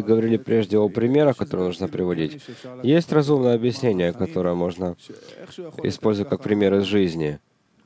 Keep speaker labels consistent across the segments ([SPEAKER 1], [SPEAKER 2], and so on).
[SPEAKER 1] говорили прежде о примерах, которые нужно приводить. Есть разумное объяснение, которое можно использовать как пример из жизни.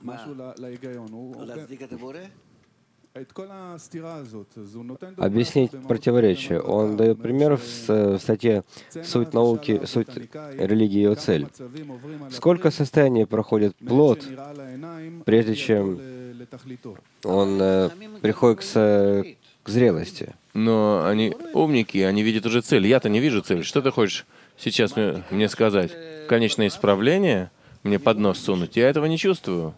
[SPEAKER 1] Объяснить противоречие. Он дает пример в статье «Суть науки, суть религии и ее цель». Сколько состояний проходит плод, прежде чем он приходит к зрелости?
[SPEAKER 2] Но они умники, они видят уже цель. Я-то не вижу цель. Что ты хочешь сейчас мне сказать? Конечное исправление? Мне под нос сунуть? Я этого не чувствую.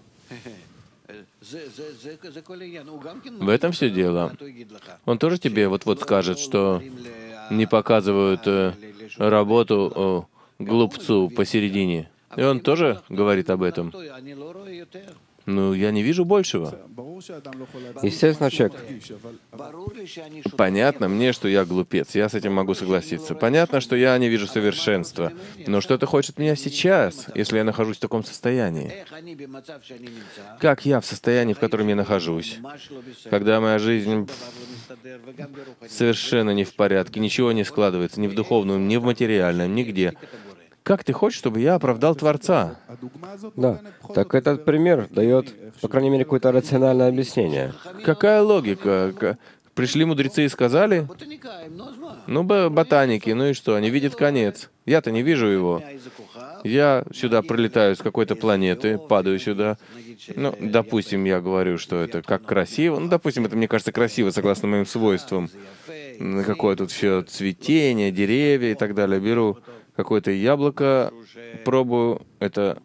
[SPEAKER 2] В этом все дело. Он тоже тебе вот-вот скажет, что не показывают работу глупцу посередине. И он тоже говорит об этом. Ну, я не вижу большего.
[SPEAKER 1] Естественно, человек.
[SPEAKER 2] Понятно мне, что я глупец. Я с этим могу согласиться. Понятно, что я не вижу совершенства. Но что-то хочет меня сейчас, если я нахожусь в таком состоянии. Как я в состоянии, в котором я нахожусь, когда моя жизнь совершенно не в порядке, ничего не складывается, ни в духовном, ни в материальном, нигде. Как ты хочешь, чтобы я оправдал Творца?
[SPEAKER 1] Да. Так этот пример дает, по крайней мере, какое-то рациональное объяснение.
[SPEAKER 2] Какая логика? Пришли мудрецы и сказали, ну, ботаники, ну и что, они видят конец. Я-то не вижу его. Я сюда прилетаю с какой-то планеты, падаю сюда. Ну, допустим, я говорю, что это как красиво. Ну, допустим, это мне кажется красиво, согласно моим свойствам. Какое тут все цветение, деревья и так далее. Беру какое-то яблоко, пробую, это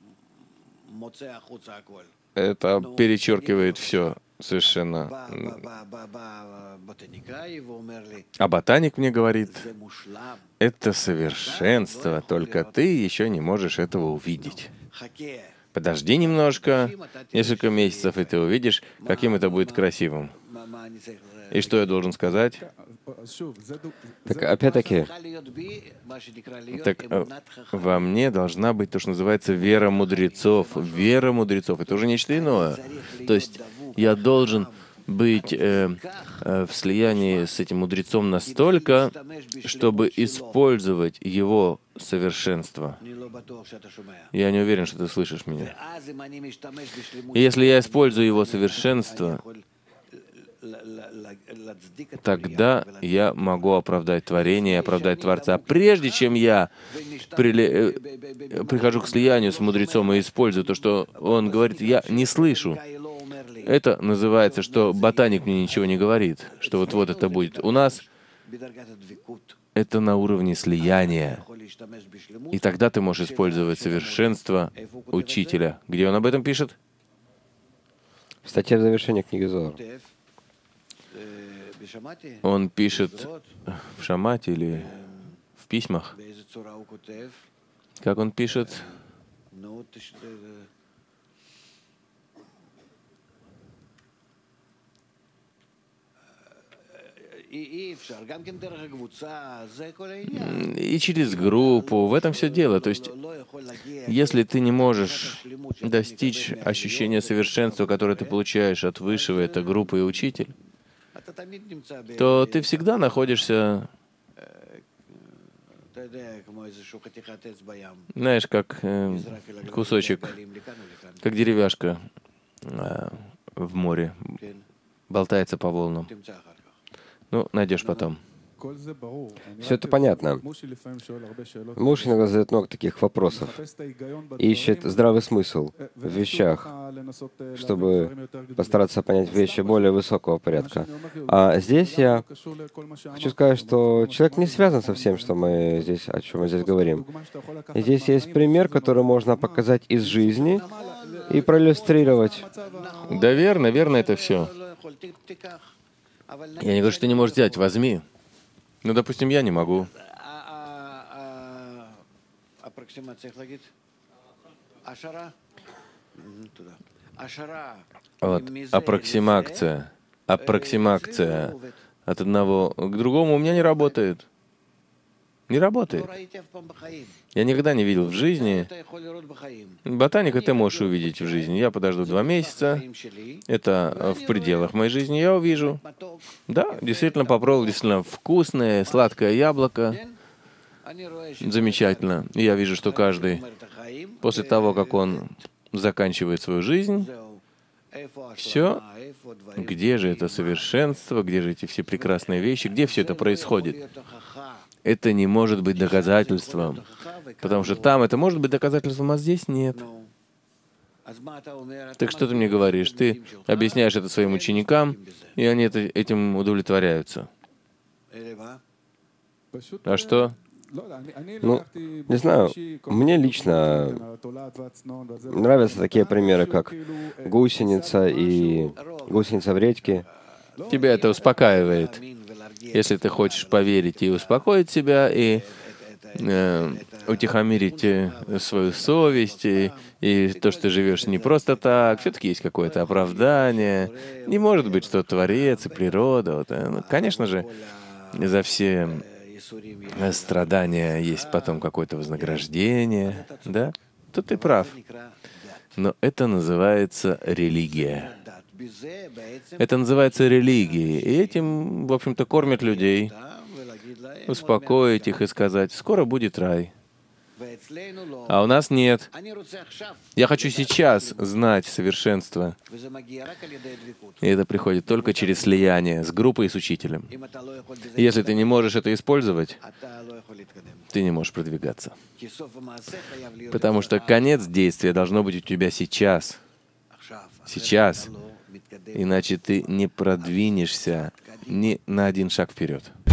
[SPEAKER 2] перечеркивает все совершенно. А ботаник мне говорит, это совершенство, только ты еще не можешь этого увидеть. Подожди немножко, несколько месяцев, и ты увидишь, каким это будет красивым. И что я должен сказать?
[SPEAKER 1] Так опять-таки,
[SPEAKER 2] так во мне должна быть то, что называется вера мудрецов. Вера мудрецов — это уже нечто иное. То есть я должен быть в слиянии с этим мудрецом настолько, чтобы использовать его совершенство. Я не уверен, что ты слышишь меня. И если я использую его совершенство, тогда я могу оправдать творение, оправдать Творца. Прежде чем я прихожу к слиянию с мудрецом и использую то, что он говорит, я не слышу. Это называется, что ботаник мне ничего не говорит, что вот это будет. У нас это на уровне слияния. И тогда ты можешь использовать совершенство учителя. Где он об этом пишет?
[SPEAKER 1] в статье в завершении книги Зоар.
[SPEAKER 2] Он пишет в Шамате или в письмах. Как он пишет? И через группу. В этом все дело. То есть, если ты не можешь достичь ощущения совершенства, которое ты получаешь от высшего, это группа и учитель, то ты всегда находишься, знаешь, как кусочек, как деревяшка в море, болтается по волнам. Ну, найдешь потом.
[SPEAKER 1] Все это понятно. Муж иногда задает много таких вопросов, ищет здравый смысл в вещах, чтобы постараться понять вещи более высокого порядка. А здесь я хочу сказать, что человек не связан со всем, что мы здесь, о чем мы здесь говорим. И здесь есть пример, который можно показать из жизни и проиллюстрировать.
[SPEAKER 2] Да, верно, верно это все. Я не говорю, что ты не можешь взять, возьми. Ну, допустим, я не могу. Вот, аппроксимация. Аппроксимация от одного к другому у меня не работает. Не работает. Я никогда не видел в жизни. Ботаника ты можешь увидеть в жизни. Я подожду 2 месяца. Это в пределах моей жизни. Я увижу. Да, действительно попробовал, действительно вкусное, сладкое яблоко. Замечательно. И я вижу, что каждый, после того, как он заканчивает свою жизнь, все, где же это совершенство, где же эти все прекрасные вещи, где все это происходит? Это не может быть доказательством, потому что там это может быть доказательством, а здесь нет. Так что ты мне говоришь? Ты объясняешь это своим ученикам, и они этим удовлетворяются. А что?
[SPEAKER 1] Ну, не знаю, мне лично нравятся такие примеры, как гусеница и гусеница в редьке.
[SPEAKER 2] Тебя это успокаивает. Если ты хочешь поверить и успокоить себя, и утихомирить свою совесть, и то, что ты живешь не просто так, все-таки есть какое-то оправдание. Не может быть, что Творец и природа. Вот, конечно же, за все страдания есть потом какое-то вознаграждение, да? Тут ты прав. Но это называется религия. Это называется религией. И этим, в общем-то, кормят людей. Успокоить их и сказать: скоро будет рай. А у нас нет. Я хочу сейчас знать совершенство. И это приходит только через слияние с группой и с учителем. И если ты не можешь это использовать, ты не можешь продвигаться. Потому что конец действия должно быть у тебя сейчас. Сейчас. Иначе ты не продвинешься ни на один шаг вперед.